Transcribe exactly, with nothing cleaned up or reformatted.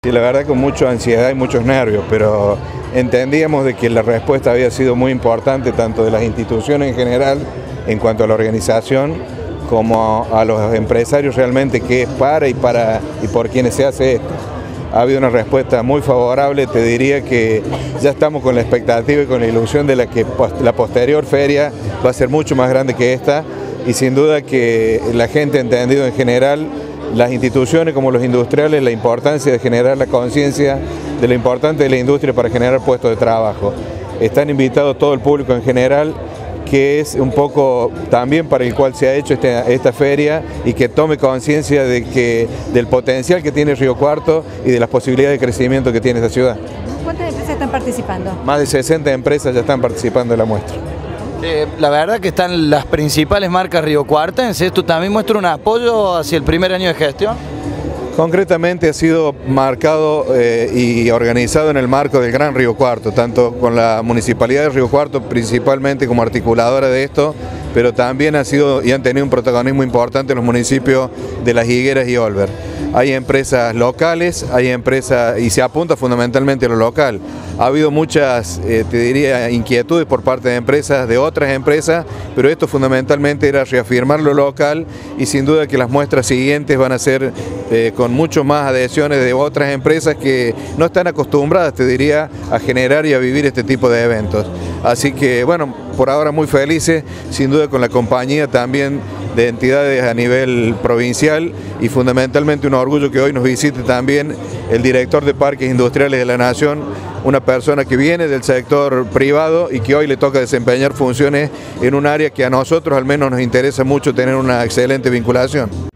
Sí, la verdad con mucha ansiedad y muchos nervios, pero entendíamos de que la respuesta había sido muy importante tanto de las instituciones en general en cuanto a la organización como a los empresarios realmente, que es para y para y por quienes se hace esto. Ha habido una respuesta muy favorable, te diría que ya estamos con la expectativa y con la ilusión de la que la posterior feria va a ser mucho más grande que esta, y sin duda que la gente ha entendido en general, las instituciones como los industriales, la importancia de generar la conciencia de lo importante de la industria para generar puestos de trabajo. Están invitados todo el público en general, que es un poco también para el cual se ha hecho este, esta feria, y que tome conciencia de que, del potencial que tiene Río Cuarto y de las posibilidades de crecimiento que tiene esta ciudad. ¿Cuántas empresas están participando? Más de sesenta empresas ya están participando en la muestra. Eh, la verdad que están las principales marcas riocuartenses. ¿Esto también muestra un apoyo hacia el primer año de gestión? Concretamente ha sido marcado eh, y organizado en el marco del Gran Río Cuarto, tanto con la Municipalidad de Río Cuarto principalmente como articuladora de esto, pero también ha sido y han tenido un protagonismo importante en los municipios de Las Higueras y Olver. Hay empresas locales, hay empresas, y se apunta fundamentalmente a lo local. Ha habido muchas, eh, te diría, inquietudes por parte de empresas, de otras empresas, pero esto fundamentalmente era reafirmar lo local, y sin duda que las muestras siguientes van a ser eh, con mucho más adhesiones de otras empresas que no están acostumbradas, te diría, a generar y a vivir este tipo de eventos. Así que, bueno, por ahora muy felices, sin duda con la compañía también de entidades a nivel provincial, y fundamentalmente un orgullo que hoy nos visite también el director de Parques Industriales de la Nación, una persona que viene del sector privado y que hoy le toca desempeñar funciones en un área que a nosotros al menos nos interesa mucho tener una excelente vinculación.